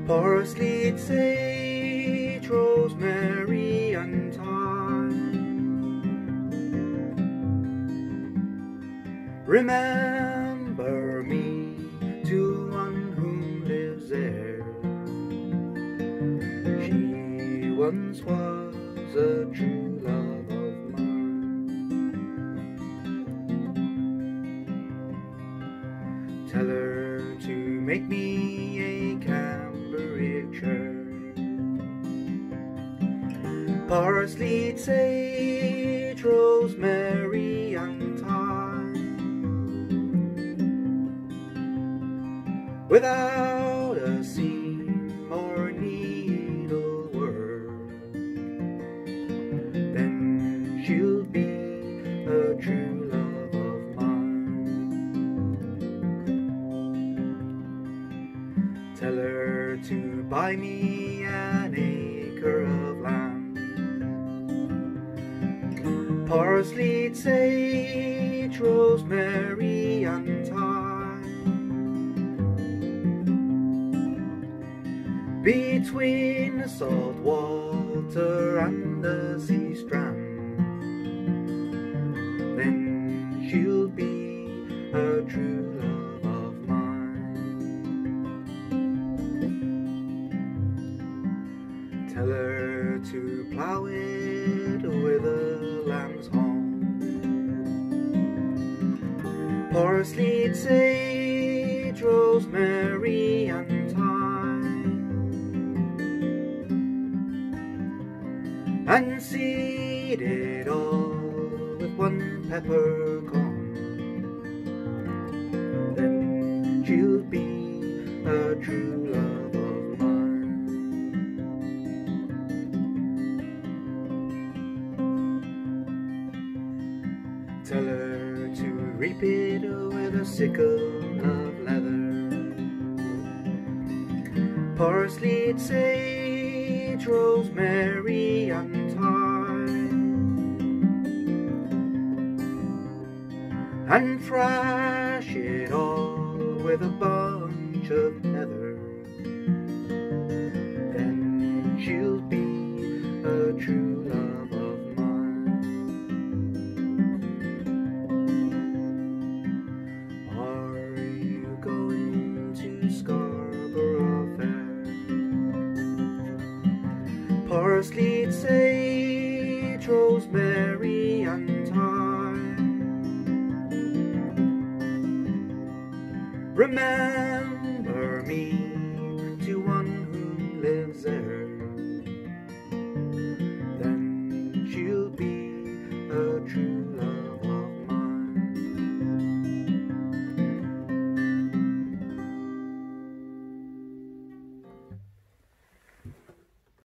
Parsley, sage, rosemary, and thyme. Remember me to one whom lives there. She once was a true love of mine. Tell her to make me a Cambridgeshire. Parsley, sage, rosemary, and thyme. Without a seam or needlework, then she'll be a true love of mine. Tell her to buy me an acre of land. Parsley, sage, rosemary, and thyme. Between the salt water and the sea strand, then she'll be a true love of mine. Tell her to plough it with a lamb's horn. Parsley, sage, rosemary, and thyme. And seed it all with one peppercorn, then she'll be a true love of mine. Tell her to reap it with a sickle of leather. Parsley, sage, rosemary, and thyme. And thrash it all with a bunch of heather, then she'll be a true love of mine. Are you going to Scarborough Fair? Parsley, sage, rosemary, and thyme. Remember me to one who lives there.